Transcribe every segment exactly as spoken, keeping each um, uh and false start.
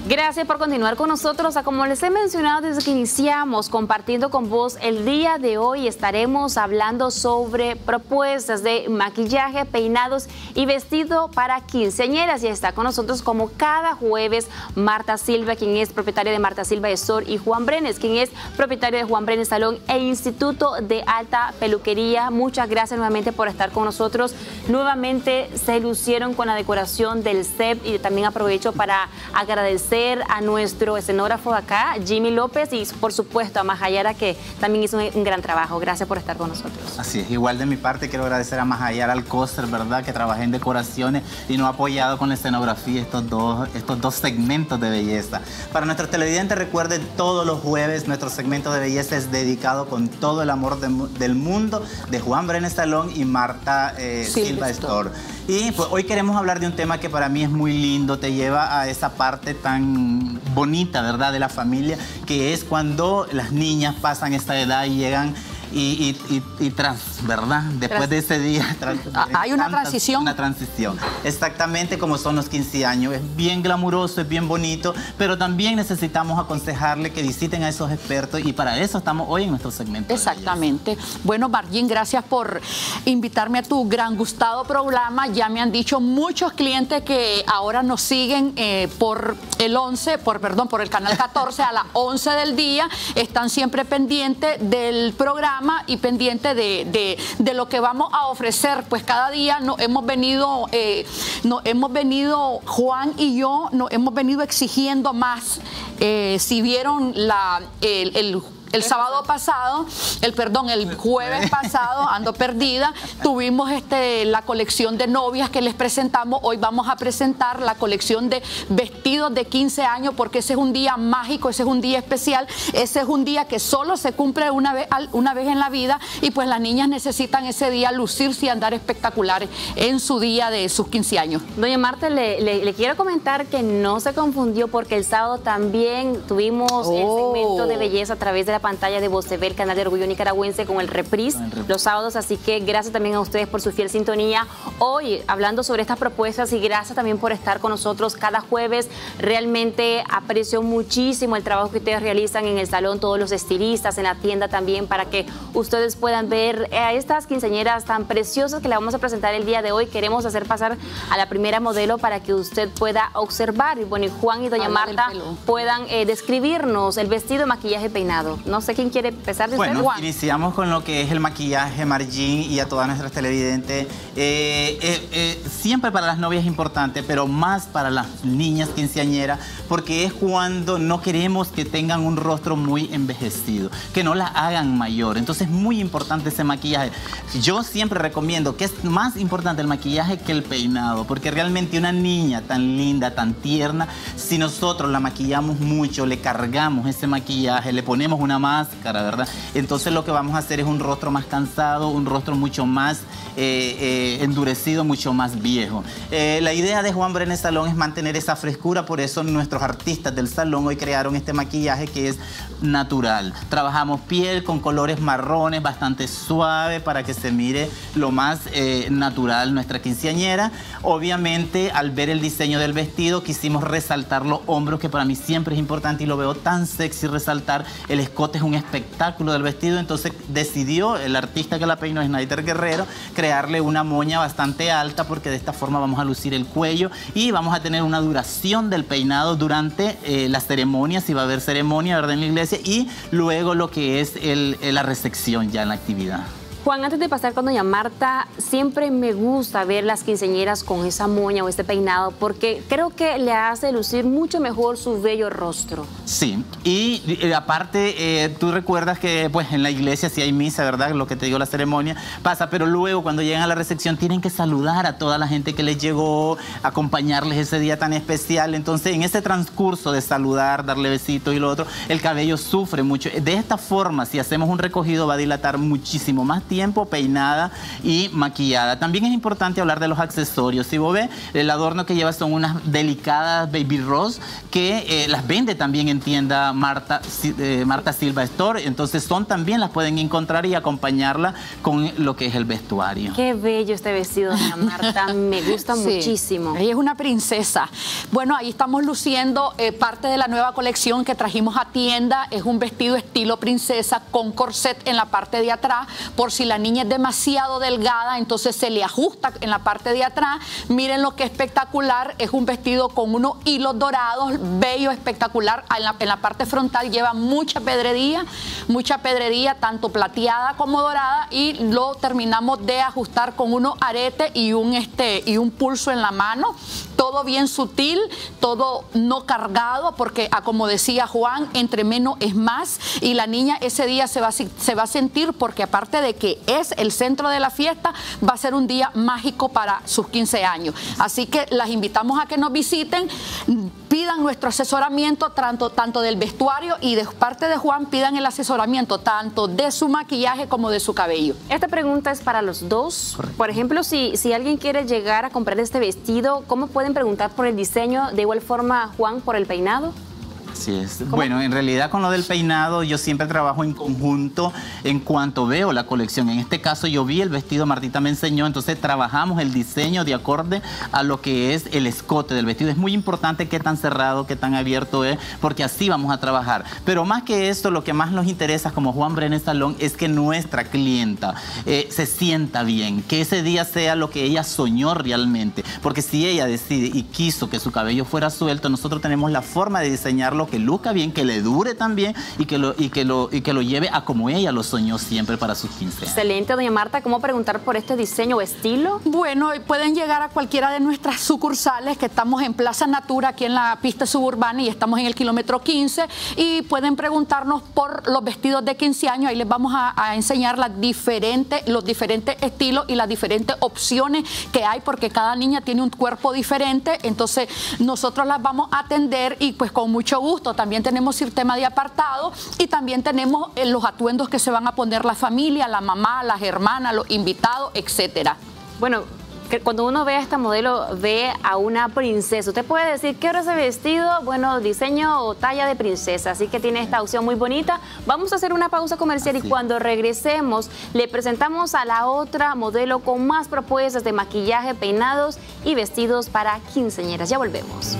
Gracias por continuar con nosotros. Como les he mencionado desde que iniciamos compartiendo con vos, el día de hoy estaremos hablando sobre propuestas de maquillaje, peinados y vestido para quinceañeras. Y está con nosotros como cada jueves Marta Silva, quien es propietaria de Marta Silva Store, y Juan Brenes, quien es propietario de Juan Brenes Salón e Instituto de Alta Peluquería. Muchas gracias nuevamente por estar con nosotros. Nuevamente se lucieron con la decoración del C E P y también aprovecho para agradecer a nuestro escenógrafo de acá, Jimmy López, y por supuesto a Mahayara, que también hizo un, un gran trabajo. Gracias por estar con nosotros. Así es, igual de mi parte quiero agradecer a Mahayara Alcócer, ¿verdad?, que trabajé en decoraciones y nos ha apoyado con la escenografía estos dos, estos dos segmentos de belleza. Para nuestros televidentes, recuerden, todos los jueves nuestro segmento de belleza es dedicado con todo el amor de, del mundo de Juan Brenes Salón y Marta eh, sí, Silva Store. Y pues hoy queremos hablar de un tema que para mí es muy lindo, te lleva a esa parte tan bonita, ¿verdad?, de la familia, que es cuando las niñas pasan esta edad y llegan y, y, y, y tras, ¿verdad? Después tras, de ese día... Tras, hay una tantas, transición. Una transición. Exactamente como son los quince años. Es bien glamuroso, es bien bonito, pero también necesitamos aconsejarle que visiten a esos expertos y para eso estamos hoy en nuestro segmento. Exactamente. Bueno, Margin, gracias por invitarme a tu gran gustado programa. Ya me han dicho muchos clientes que ahora nos siguen eh, por el once, por perdón, por el canal catorce a las once del día. Están siempre pendientes del programa y pendiente de, de, de lo que vamos a ofrecer. Pues cada día nos hemos venido, eh, nos hemos venido, Juan y yo, nos hemos venido exigiendo más. Eh, si vieron la, el, el El sábado pasado, el perdón, el jueves pasado, ando perdida, tuvimos este, la colección de novias que les presentamos. Hoy vamos a presentar la colección de vestidos de quince años, porque ese es un día mágico, ese es un día especial, ese es un día que solo se cumple una vez, una vez en la vida, y pues las niñas necesitan ese día lucirse y andar espectaculares en su día de sus quince años. Doña Marta, le, le, le quiero comentar que no se confundió, porque el sábado también tuvimos oh. el segmento de belleza a través de la pantalla de Voz T V, el canal de Orgullo Nicaragüense, con el reprise los sábados, así que gracias también a ustedes por su fiel sintonía. Hoy hablando sobre estas propuestas y gracias también por estar con nosotros cada jueves. Realmente aprecio muchísimo el trabajo que ustedes realizan en el salón, todos los estilistas, en la tienda también, para que ustedes puedan ver a estas quinceañeras tan preciosas que le vamos a presentar el día de hoy. Queremos hacer pasar a la primera modelo para que usted pueda observar y bueno, y Juan y doña Marta puedan eh, describirnos el vestido, maquillaje, peinado. No sé quién quiere empezar de Bueno, Juan. Iniciamos con lo que es el maquillaje, Margin, y a todas nuestras televidentes. Eh, eh, eh, siempre para las novias es importante, pero más para las niñas quinceañeras, porque es cuando no queremos que tengan un rostro muy envejecido, que no la hagan mayor. Entonces es muy importante ese maquillaje. Yo siempre recomiendo que es más importante el maquillaje que el peinado, porque realmente una niña tan linda, tan tierna, si nosotros la maquillamos mucho, le cargamos ese maquillaje, le ponemos una máscara, ¿verdad? Entonces lo que vamos a hacer es un rostro más cansado, un rostro mucho más eh, eh, endurecido, mucho más viejo. Eh, la idea de Juan Brenes Salón es mantener esa frescura, por eso nuestros artistas del salón hoy crearon este maquillaje que es natural. Trabajamos piel con colores marrones, bastante suave, para que se mire lo más eh, natural nuestra quinceañera. Obviamente, al ver el diseño del vestido, quisimos resaltar los hombros, que para mí siempre es importante y lo veo tan sexy resaltar. El escote es un espectáculo del vestido, entonces decidió el artista que la peinó, Snyder Guerrero, crearle una moña bastante alta, porque de esta forma vamos a lucir el cuello y vamos a tener una duración del peinado durante eh, la ceremonia, si va a haber ceremonia, ¿verdad?, en la iglesia, y luego lo que es el, la recepción ya en la actividad. Juan, antes de pasar con doña Marta, siempre me gusta ver las quinceañeras con esa moña o este peinado, porque creo que le hace lucir mucho mejor su bello rostro. Sí, y, y aparte, eh, tú recuerdas que pues en la iglesia si hay misa, ¿verdad?, lo que te digo, la ceremonia pasa, pero luego cuando llegan a la recepción tienen que saludar a toda la gente que les llegó, acompañarles ese día tan especial. Entonces, en ese transcurso de saludar, darle besitos y lo otro, el cabello sufre mucho. De esta forma, si hacemos un recogido, va a dilatar muchísimo más tiempo tiempo peinada y maquillada. También es importante hablar de los accesorios. Si vos ves, el adorno que lleva son unas delicadas baby rose que eh, las vende también en tienda Marta, eh, Marta Silva Store. Entonces son también las pueden encontrar y acompañarla con lo que es el vestuario. Qué bello este vestido, doña Marta. Me gusta sí, muchísimo. Ella es una princesa. Bueno, ahí estamos luciendo eh, parte de la nueva colección que trajimos a tienda. Es un vestido estilo princesa con corset en la parte de atrás. Por si la niña es demasiado delgada, entonces se le ajusta en la parte de atrás. Miren lo que espectacular. Es un vestido con unos hilos dorados, bello, espectacular. En la, en la parte frontal lleva mucha pedrería, mucha pedrería, tanto plateada como dorada, y lo terminamos de ajustar con unos aretes y un, este, y un pulso en la mano. Todo bien sutil, todo no cargado, porque como decía Juan, entre menos es más, y la niña ese día se va, a, se va a sentir, porque aparte de que es el centro de la fiesta, va a ser un día mágico para sus quince años. Así que las invitamos a que nos visiten, pidan nuestro asesoramiento, tanto, tanto del vestuario, y de parte de Juan pidan el asesoramiento tanto de su maquillaje como de su cabello. Esta pregunta es para los dos. Correcto. Por ejemplo, si, si alguien quiere llegar a comprar este vestido, ¿cómo pueden preguntar por el diseño? De igual forma, Juan, por el peinado. Así es. ¿Cómo? Bueno, en realidad con lo del peinado yo siempre trabajo en conjunto en cuanto veo la colección. En este caso yo vi el vestido, Martita me enseñó, entonces trabajamos el diseño de acorde a lo que es el escote del vestido. Es muy importante qué tan cerrado, qué tan abierto es, porque así vamos a trabajar. Pero más que esto, lo que más nos interesa como Juan Brenes Salón es que nuestra clienta eh, se sienta bien, que ese día sea lo que ella soñó realmente. Porque si ella decide y quiso que su cabello fuera suelto, nosotros tenemos la forma de diseñarlo que luzca bien, que le dure también y que lo, y que lo, y que lo lleve a como ella lo soñó siempre para sus quince años. Excelente, doña Marta. ¿Cómo preguntar por este diseño o estilo? Bueno, pueden llegar a cualquiera de nuestras sucursales, que estamos en Plaza Natura, aquí en la pista suburbana, y estamos en el kilómetro quince, y pueden preguntarnos por los vestidos de quince años. Ahí les vamos a, a enseñar las diferentes, los diferentes estilos y las diferentes opciones que hay, porque cada niña tiene un cuerpo diferente. Entonces nosotros las vamos a atender, y pues con mucho gusto. También tenemos sistema de apartado, y también tenemos eh, los atuendos que se van a poner la familia, la mamá, las hermanas, los invitados, etcétera. Bueno, que cuando uno ve a esta modelo, ve a una princesa. Usted puede decir, ¿qué hora ese vestido? Bueno, diseño o talla de princesa. Así que tiene esta opción muy bonita. Vamos a hacer una pausa comercial. Así. Y cuando regresemos, le presentamos a la otra modelo con más propuestas de maquillaje, peinados y vestidos para quinceañeras. Ya volvemos.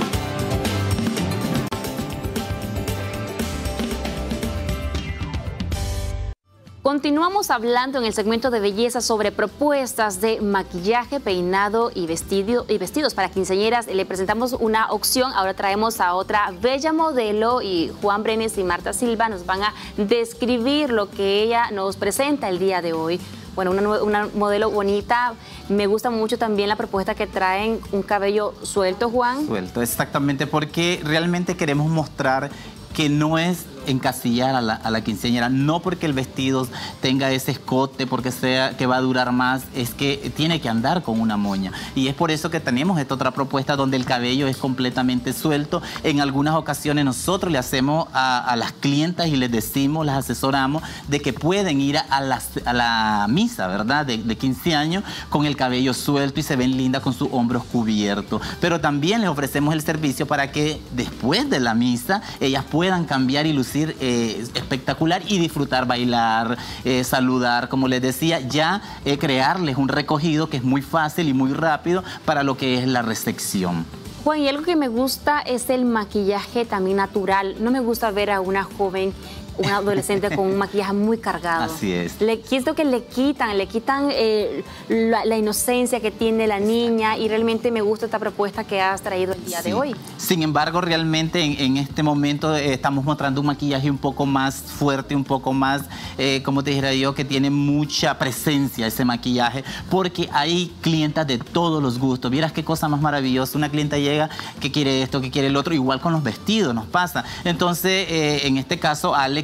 Continuamos hablando en el segmento de belleza sobre propuestas de maquillaje, peinado y, vestido, y vestidos para quinceañeras. Le presentamos una opción, ahora traemos a otra bella modelo, y Juan Brenes y Marta Silva nos van a describir lo que ella nos presenta el día de hoy. Bueno, una, una modelo bonita. Me gusta mucho también la propuesta que traen, un cabello suelto, Juan. Suelto, exactamente, porque realmente queremos mostrar que no es encasillar a la, a la quinceañera, no porque el vestido tenga ese escote, porque sea que va a durar más, es que tiene que andar con una moña. Y es por eso que tenemos esta otra propuesta donde el cabello es completamente suelto. En algunas ocasiones nosotros le hacemos a, a las clientas y les decimos, las asesoramos de que pueden ir a la, a la misa, ¿verdad? De, de quince años con el cabello suelto y se ven lindas con sus hombros cubiertos. Pero también les ofrecemos el servicio para que después de la misa ellas puedan cambiar y lucir Eh, espectacular y disfrutar, bailar, eh, saludar, como les decía, ya eh, crearles un recogido que es muy fácil y muy rápido para lo que es la recepción. Juan, y algo que me gusta es el maquillaje también natural. No me gusta ver a una joven, una adolescente con un maquillaje muy cargado. Así es. Le, siento que le quitan, le quitan eh, la, la inocencia que tiene la niña, y realmente me gusta esta propuesta que has traído el día sí. de hoy. Sin embargo, realmente en, en este momento eh, estamos mostrando un maquillaje un poco más fuerte, un poco más, eh, como te dijera yo, que tiene mucha presencia ese maquillaje, porque hay clientas de todos los gustos. Vieras qué cosa más maravillosa. Una clienta llega que quiere esto, que quiere el otro, igual con los vestidos nos pasa. Entonces, eh, en este caso, Alex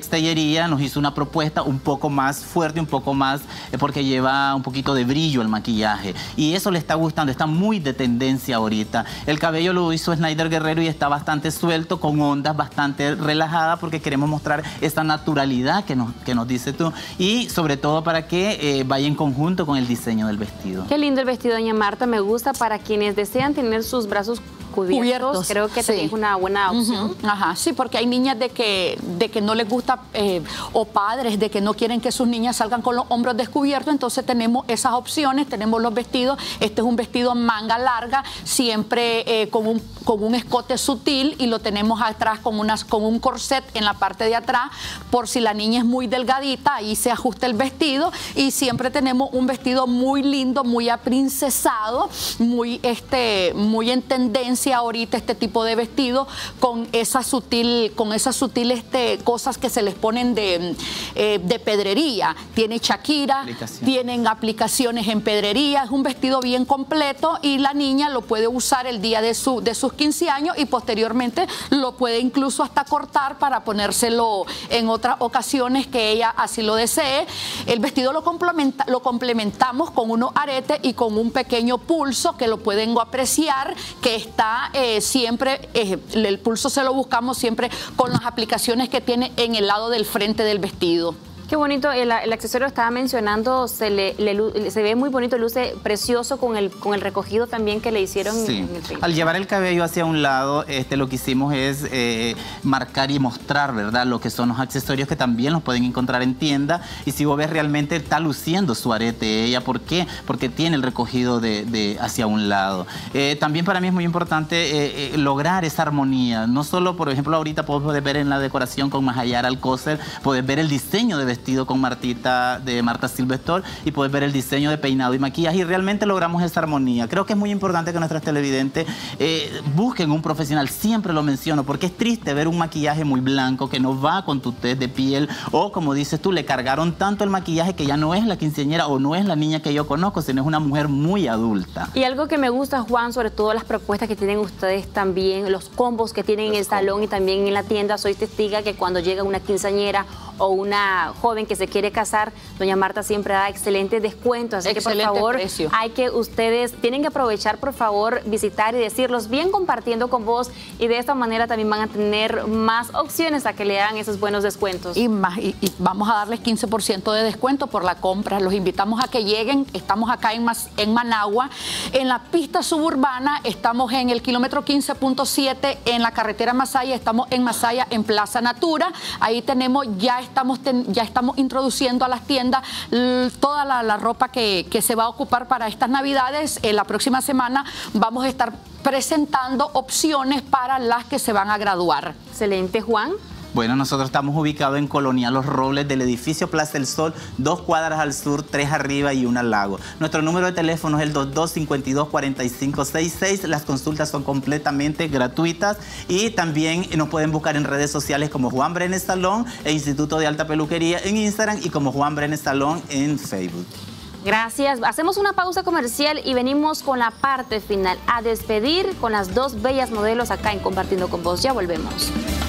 textilería nos hizo una propuesta un poco más fuerte, un poco más, eh, porque lleva un poquito de brillo el maquillaje. Y eso le está gustando, está muy de tendencia ahorita. El cabello lo hizo Snyder Guerrero y está bastante suelto, con ondas bastante relajadas, porque queremos mostrar esta naturalidad que nos, que nos dice tú. Y sobre todo para que eh, vaya en conjunto con el diseño del vestido. Qué lindo el vestido, doña Marta. Me gusta para quienes desean tener sus brazos cubiertos. cubiertos creo que sí. Es una buena opción. Uh-huh. Ajá, sí, porque hay niñas de que, de que no les gusta, eh, o padres de que no quieren que sus niñas salgan con los hombros descubiertos, entonces tenemos esas opciones, tenemos los vestidos. Este es un vestido manga larga, siempre eh, con, un, con un escote sutil, y lo tenemos atrás con, unas, con un corset en la parte de atrás, por si la niña es muy delgadita, ahí se ajusta el vestido, y siempre tenemos un vestido muy lindo, muy aprincesado, muy, este, muy en tendencia ahorita este tipo de vestido, con esa sutil, con esas sutiles este, cosas que se les ponen de, eh, de pedrería. Tiene Shakira, Aplicación. tienen aplicaciones en pedrería, es un vestido bien completo, y la niña lo puede usar el día de, su, de sus quince años, y posteriormente lo puede incluso hasta cortar para ponérselo en otras ocasiones que ella así lo desee. El vestido lo, complementa, lo complementamos con unos aretes y con un pequeño pulso que lo pueden apreciar, que está Eh, siempre, eh, el pulso se lo buscamos siempre con las aplicaciones que tiene en el lado del frente del vestido. Qué bonito, el, el accesorio estaba mencionando, se le, le se ve muy bonito, luce precioso con el, con el recogido también que le hicieron. Sí. En el pecho. Al llevar el cabello hacia un lado, este, lo que hicimos es eh, marcar y mostrar, ¿verdad?, lo que son los accesorios, que también los pueden encontrar en tienda. Y si vos ves, realmente está luciendo su arete ella. ¿Por qué? Porque tiene el recogido de, de hacia un lado. Eh, también para mí es muy importante eh, eh, lograr esa armonía. No solo, por ejemplo, ahorita podés ver en la decoración con Mahayara Alcócer, podés ver el diseño de vestido con Martita, de Marta Silvestor, y puedes ver el diseño de peinado y maquillaje, y realmente logramos esa armonía. Creo que es muy importante que nuestros televidentes eh, busquen un profesional, siempre lo menciono, porque es triste ver un maquillaje muy blanco que no va con tu tez de piel, o como dices tú, le cargaron tanto el maquillaje que ya no es la quinceañera o no es la niña que yo conozco, sino es una mujer muy adulta. Y algo que me gusta, Juan, sobre todo las propuestas que tienen ustedes también, los combos que tienen los en el combos. salón y también en la tienda. Soy testiga que cuando llega una quinceañera o una joven que se quiere casar, doña Marta siempre da excelentes descuentos, así Excelente que por favor precio. hay que ustedes, tienen que aprovechar, por favor, visitar y decirlos bien, compartiendo con vos, y de esta manera también van a tener más opciones a que le hagan esos buenos descuentos. Y, más, y, y vamos a darles quince por ciento de descuento por la compra. Los invitamos a que lleguen. Estamos acá en, en Managua, en la pista suburbana, estamos en el kilómetro quince punto siete en la carretera Masaya, estamos en Masaya, en Plaza Natura. Ahí tenemos ya Estamos, ten, ya estamos introduciendo a las tiendas toda la, la ropa que, que se va a ocupar para estas Navidades. En la próxima semana vamos a estar presentando opciones para las que se van a graduar. Excelente, Juan. Bueno, nosotros estamos ubicados en Colonia Los Robles, del edificio Plaza del Sol, dos cuadras al sur, tres arriba y una al lago. Nuestro número de teléfono es el dos dos cinco dos, cuatro cinco seis seis. Las consultas son completamente gratuitas, y también nos pueden buscar en redes sociales como Juan Brenes Salón e Instituto de Alta Peluquería en Instagram, y como Juan Brenes Salón en Facebook. Gracias. Hacemos una pausa comercial y venimos con la parte final, a despedir con las dos bellas modelos acá en Compartiendo con Vos. Ya volvemos.